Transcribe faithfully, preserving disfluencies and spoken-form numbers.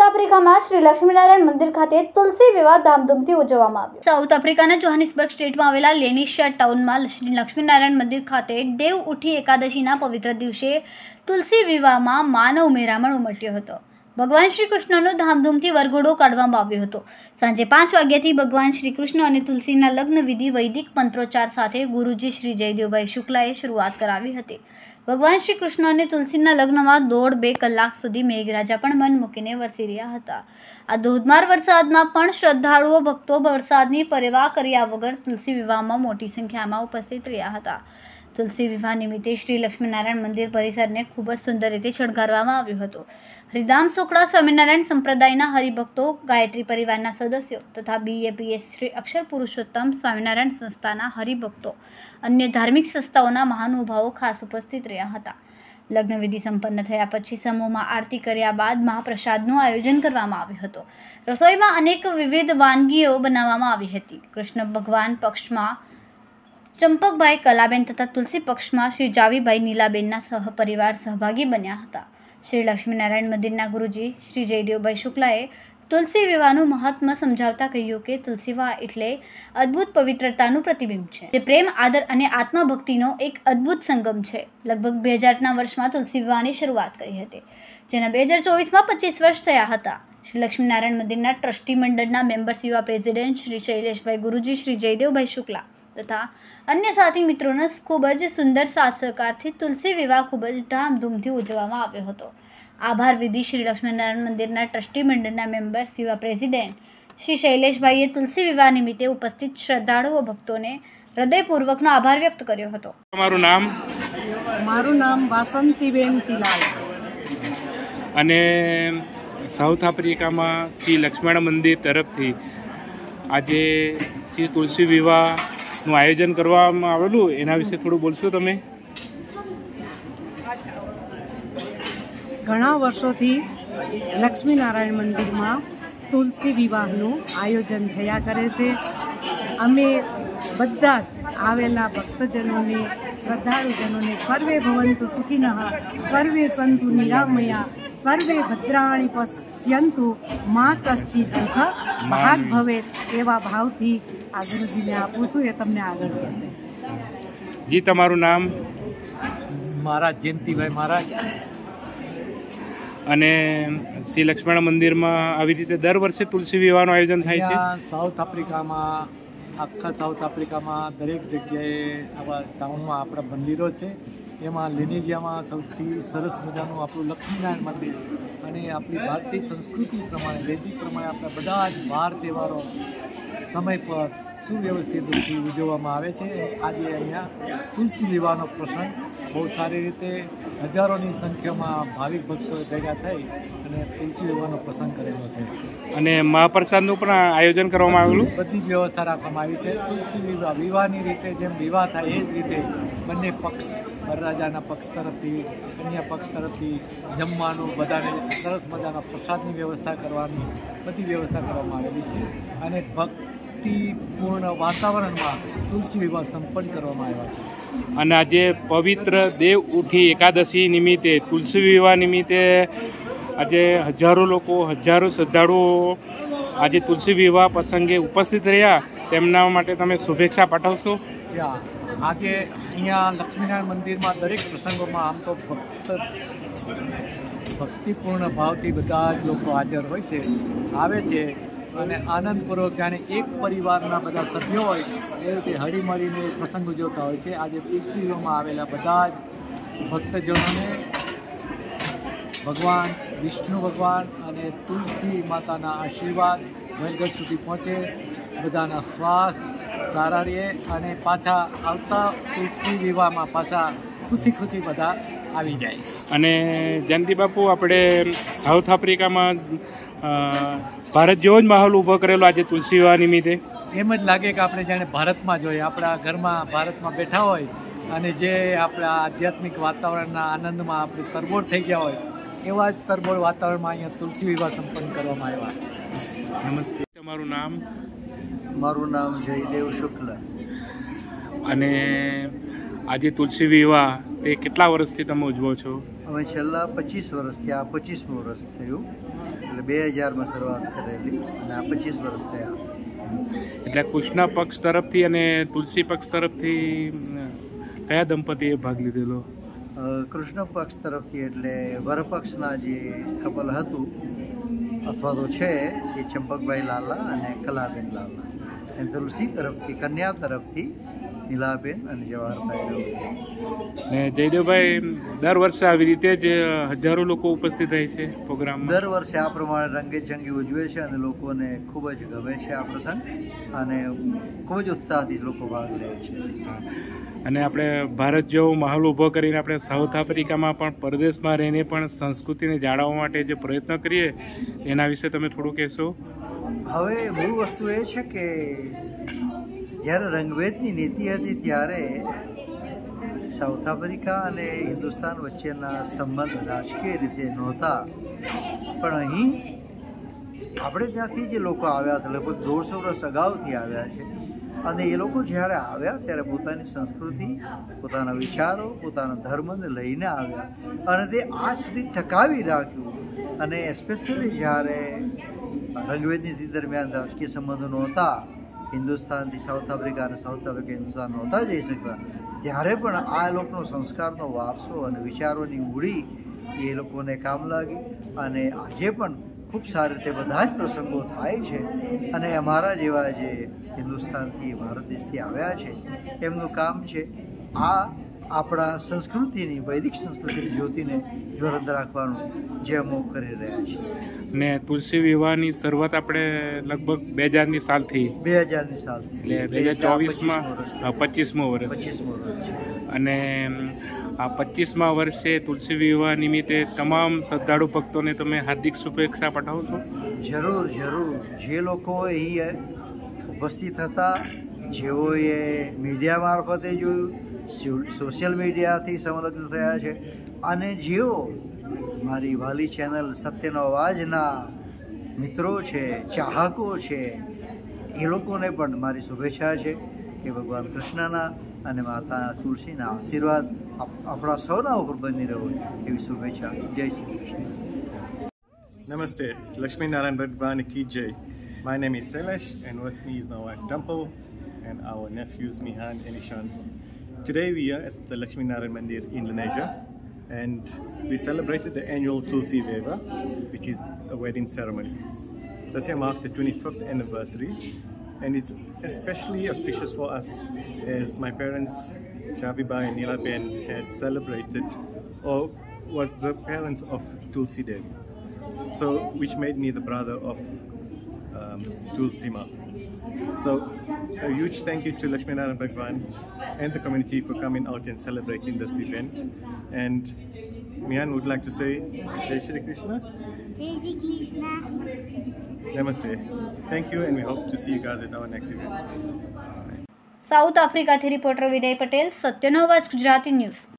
આફ્રિકામાં શ્રી લક્ષ્મીનારાયણ મંદિર ખાતે તુલસી વિવાહ ધામધૂમથી ઉજવવામાં આવ્યો। સાઉથ આફ્રિકાના જોહાનિસબર્ગ સ્ટેટમાં આવેલા લેનિશિયા ટાઉનમાં શ્રી લક્ષ્મીનારાયણ મંદિર ખાતે દેવ ઉઠી એકાદશીના પવિત્ર દિવસે તુલસી વિવાહમાં માનવ મેરામણ ઉમટ્યો હતો। ભગવાન શ્રી કૃષ્ણનો ધામધૂમથી વરઘોડો કાઢવામાં આવ્યો હતો। સાંજે પાંચ વાગ્યાથી ભગવાન શ્રી કૃષ્ણ અને તુલસીના લગ્ન વિધિ વૈદિક મંત્રોચ્ચાર સાથે ગુરુજી શ્રી જયદેવભાઈ શુક્લાએ શરૂઆત કરાવી હતી। ભગવાન શ્રી કૃષ્ણ અને તુલસીના લગ્નમાં દોઢ બે કલાક સુધી મેઘરાજા પણ મન મૂકીને વરસી રહ્યા હતા। આ ધોધમાર વરસાદમાં પણ શ્રદ્ધાળુઓ ભક્તો વરસાદની પરવા કર્યા વગર તુલસી વિવાહમાં મોટી સંખ્યામાં ઉપસ્થિત રહ્યા હતા। તુલસી વિવાહ નિમિત્તે શ્રી લક્ષ્મીનારાયણ મંદિર પરિસરને ખૂબ જ સુંદર રીતે શણગારવામાં આવ્યો હતો। હરિધામ સોકડા સ્વામિનારાયણ સંપ્રદાયના હરિભક્તો, ગાયત્રી પરિવારના સદસ્યો તથા બીએપીએસ શ્રી અક્ષર પુરુષોત્તમ સ્વામિનારાયણ સંસ્થાના હરિભક્તો, અન્ય ધાર્મિક સંસ્થાઓના મહાનુભાવો ખાસ ઉપસ્થિત રહ્યા હતા। લગ્ન વિધિ સંપન્ન થયા પછી સમૂહમાં આરતી કર્યા બાદ મહાપ્રસાદનું આયોજન કરવામાં આવ્યું હતું। રસોઈમાં અનેક વિવિધ વાનગીઓ બનાવવામાં આવી હતી। કૃષ્ણ ભગવાન પક્ષમાં ચંપકભાઈ કલાબેન તથા તુલસી પક્ષમાં શ્રી જાવીભાઈ નીલાબેનના સહપરિવાર સહભાગી બન્યા હતા। શ્રી લક્ષ્મીનારાયણ મંદિરના ગુરુજી શ્રી જયદેવભાઈ શુક્લાએ તુલસી વિવાહનું મહાત્મ્ય સમજાવતા કહ્યું કે તુલસી વિવાહ એટલે અદ્ભુત પવિત્રતાનું પ્રતિબિંબ છે, જે પ્રેમ, આદર અને આત્મભક્તિનો એક અદ્ભુત સંગમ છે। લગભગ બે હજારના વર્ષમાં તુલસી વિવાહની શરૂઆત કરી હતી, જેના બે હજાર ચોવીસમાં પચીસ વર્ષ થયા હતા। શ્રી લક્ષ્મીનારાયણ મંદિરના ટ્રસ્ટી મંડળના મેમ્બર્સ યુવા પ્રેસિડેન્ટ શ્રી શૈલેષભાઈ, ગુરુજી શ્રી જયદેવભાઈ શુક્લા તથા અન્ય સાથી મિત્રોના ખૂબ જ સુંદર સાથ સહકારથી તુલસી વિવાહ ખૂબ જ ધામધૂમથી ઉજવવામાં આવ્યો હતો। આભાર વિધિ શ્રી લક્ષ્મીનારાયણ મંદિરના ટ્રસ્ટી મંડળના મેમ્બર્સ યુવા પ્રેસિડેન્ટ શ્રી શૈલેષભાઈએ તુલસી વિવાહ નિમિત્તે ઉપસ્થિત શ્રદ્ધાળુઓ ભક્તોને હૃદયપૂર્વકનો આભાર વ્યક્ત કર્યો હતો। તમારું નામ? મારું નામ વાસંતીબેન તિલાલ। અને સાઉથ આફ્રિકામાં શ્રી લક્ષ્મીનારાયણ મંદિર તરફથી આજે શ્રી તુલસી વિવાહનું આયોજન કરવામાં આવેલું, એના વિશે થોડું બોલશો તમે? ઘણા વર્ષોથી લક્ષ્મીનારાયણ મંદિરમાં તુલસી વિવાહનું આયોજન થયા કરે છે। અમે બધા જ આવેલા ભક્તજનોને, શ્રદ્ધાળુજનોને સર્વે ભવંતુ સુખિનઃ, સર્વે સંતુ નિરામયા, સર્વે ભદ્રાણી પશ્યંતુ, મા કશ્ચિત દુઃખ ભાગ ભવે એવા ભાવથી આ ગુરુજીને આપું છું। એ તમને આગળ કહેશે। જી, તમારું નામ? મહારાજ જયંતિભાઈ મહારાજ। અને શ્રી લક્ષ્મીનારાયણ મંદિરમાં આવી રીતે દર વર્ષે તુલસી વિવાહનું આયોજન થાય છે? સાઉથ આફ્રિકામાં, આખા સાઉથ આફ્રિકામાં દરેક જગ્યાએ આવા ટાઉનમાં આપણા મંદિરો છે। એમાં લેનેશિયામાં સૌથી સરસ મજાનું આપણું લક્ષ્મીનારાયણ મંદિર, અને આપણી ભારતીય સંસ્કૃતિ પ્રમાણે, વૈદિક પ્રમાણે આપણા બધા જ વાર તહેવારો સમય પર સુવ્યવસ્થિત રીતે ઉજવવામાં આવે છે। આજે અહીંયા તુલસી વિવાહનો પ્રસંગ બહુ સારી રીતે હજારોની સંખ્યામાં ભાવિક ભક્તો ભેગા થઈ અને તુલસી વિવાહનો પ્રસંગ કરેલો છે। અને મહાપ્રસાદનું પણ આયોજન કરવામાં આવેલું? બધી જ વ્યવસ્થા રાખવામાં આવી છે। તુલસી વિવાહ વિવાહની રીતે જેમ વિવાહ થાય એ જ રીતે બંને પક્ષ, વરરાજાના પક્ષ તરફથી, કન્યા પક્ષ તરફથી જમવાનું, બધાને સરસ મજાના પ્રસાદની વ્યવસ્થા કરવાની બધી વ્યવસ્થા કરવામાં આવેલી છે। અને ભક્તિપૂર્ણ વાતાવરણમાં તુલસી વિવાહ સંપન્ન કરવામાં આવ્યા છે। અને આજે પવિત્ર દેવ ઉઠી એકાદશી નિમિત્તે, તુલસી વિવાહ નિમિત્તે આજે હજારો લોકો, હજારો શ્રદ્ધાળુઓ આજે તુલસી વિવાહ પ્રસંગે ઉપસ્થિત રહ્યા, તેમના માટે તમે શુભેચ્છા પાઠવશો? આજે અહીંયા લક્ષ્મીનારાયણ મંદિરમાં દરેક પ્રસંગોમાં આમ તો ભક્ત ભક્તિપૂર્ણ ભાવથી બધા જ લોકો હાજર હોય છે, આવે છે અને આનંદપૂર્વક જાણે એક પરિવારના બધા સભ્યો હોય એ રીતે હળીમળીને પ્રસંગ ઉજવતા હોય છે। આજે તુલસી વિવાહમાં આવેલા બધા જ ભક્તજનોને ભગવાન વિષ્ણુ ભગવાન અને તુલસી માતાના આશીર્વાદ ઘર ઘર સુધી પહોંચે, બધાના સ્વાસ્થ્ય સારા રહે અને પાછા આવતા તુલસી વિવાહમાં પાછા ખુશી ખુશી બધા આવી જાય। અને જયંતિ બાપુ, આપણે સાઉથ આફ્રિકામાં ભારત જેવો જ માહોલ ઊભો કરેલો આજે તુલસી વિવાહ નિમિત્તે? એમ જ લાગે કે આપણે જાણે ભારતમાં જોઈએ, આપણા ઘરમાં ભારતમાં બેઠા હોય અને જે આપણા આધ્યાત્મિક વાતાવરણના આનંદમાં આપણે તરબોળ થઈ ગયા હોય એવા જ તરબોળ વાતાવરણમાં અહીંયા તુલસી વિવાહ સંપન્ન કરવામાં આવ્યા। નમસ્તે, તમારું નામ? મારું નામ જયદેવ શુક્લ। અને આજે તુલસી વિવાહ તે કેટલા વર્ષથી તમે ઉજવો છો? અમે છેલ્લા પચીસ વર્ષથી, આ પચીસમું વર્ષ થયું। એટલે એટલે બે હજારમાં શરૂઆત કરેલી અને આ પચીસ વર્ષ થયા. એટલે કૃષ્ણ પક્ષ તરફથી અને તુલસી પક્ષ તરફથી કયા દંપતીએ ભાગ લીધેલો? કૃષ્ણ પક્ષ તરફથી એટલે વરપક્ષના જે કપલ હતું અથવા તો છે એ ચંપકભાઈ લાલા અને કલાબેન લાલા, અને તુલસી તરફથી કન્યા તરફથી નીલાબેન અને જવાહરભાઈ. ને જયદેવભાઈ, દર વર્ષે આવી રીતે જ હજારો લોકો ઉપસ્થિત રહે છે પ્રોગ્રામમાં? દર વર્ષે આ પ્રમાણે રંગેચંગી ઉજવે છે અને લોકોને ખૂબ જ ગમે છે આ પ્રસંગ અને ખૂબ જ ઉત્સાહથી લોકો ભાગ લે છે. અને આપણે ભારત જેવો માહોલ ઊભો કરીને આપણે સાઉથ આફ્રિકામાં પણ પરદેશમાં રહીને પણ સંસ્કૃતિને જાળવવા માટે જે પ્રયત્ન કરીએ એના વિશે તમે થોડું કહેશો? હવે મૂળ વસ્તુ એ છે કે જ્યારે રંગભેદની નીતિ હતી ત્યારે સાઉથ આફ્રિકા અને હિન્દુસ્તાન વચ્ચેના સંબંધ રાજકીય રીતે નહોતા, પણ અહીં આપણે ત્યાંથી જે લોકો આવ્યા હતા લગભગ દોઢસો વર્ષ અગાઉથી આવ્યા છે અને એ લોકો જ્યારે આવ્યા ત્યારે પોતાની સંસ્કૃતિ, પોતાના વિચારો, પોતાના ધર્મને લઈને આવ્યા અને તે આજ સુધી ટકાવી રાખ્યું. અને એસ્પેશિયલી જ્યારે રંગભેદ નીતિ દરમિયાન રાજકીય સંબંધો નહોતા, હિન્દુસ્તાનથી સાઉથ આફ્રિકા અને સાઉથ આફ્રિકા હિન્દુસ્તાન નહોતા જઈ શકતા, ત્યારે પણ આ લોકોનો સંસ્કારનો વારસો અને વિચારોની મૂડી એ લોકોને કામ લાગી અને આજે પણ ખૂબ સારી રીતે બધા જ પ્રસંગો થાય છે. અને અમારા જેવા જે હિન્દુસ્તાનથી ભારત દેશથી આવ્યા છે એમનું કામ છે આ આપણા સંસ્કૃતિની, વૈદિક સંસ્કૃતિની જ્યોતિને જ્વલંત રાખવાનું જે અમો કરી રહ્યા છીએ. ને તુલસી વિવાહની શરૂઆત આપણે લગભગ બે હજારની સાલથી બે હજારની સાલથી એટલે બે હજાર ચોવીસમાં પચીસમો વર્ષ પચીસમો વર્ષ છે. અને આ પચીસમા વર્ષે તુલસી વિવાહ નિમિત્તે તમામ શ્રદ્ધાળુ ભક્તોને તમે હાર્દિક શુભેચ્છા પાઠવશો? જરૂર જરૂર. જે લોકો અહીં ઉપસ્થિત હતા, જેઓએ મીડિયા મારફતે જોયું, સોશિયલ મીડિયાથી સંલગ્ન થયા છે અને જેઓ મારી વાલી ચેનલ સત્યનો અવાજના મિત્રો છે, ચાહકો છે, એ લોકોને પણ મારી શુભેચ્છા છે કે ભગવાન કૃષ્ણના અને માતા તુલસીના આશીર્વાદ આપણા સૌના ઉપર બની રહ્યો એવી શુભેચ્છા. જય Shri Krishna. Namaste, Lakshmi Narayan Bhagwan Ki Jai. My name is Sailesh and with me is my wife Dimple and our nephews Mihan and Ishan. Today we are at the Lakshmi Narayan Mandir in Indonesia and we celebrated the annual Tulsi Viva, which is a wedding ceremony. This year marked the twenty-fifth anniversary and it's especially auspicious for us as my parents Javibai and Nilaben had celebrated or was the parents of Tulsi Devi, so which made me the brother of um, Tulsi Ma. So a huge thank you to Lakshmi Narayan Bhagwan and the community for coming out and celebrating this event. And Mihan would like to say Jai Shri Krishna. Jai Shri Krishna. Namaste. Thank you and we hope to see you guys at our next event. South આફ્રિકાથી reporter Vinay Patel, સત્યનો અવાજ Gujarati news.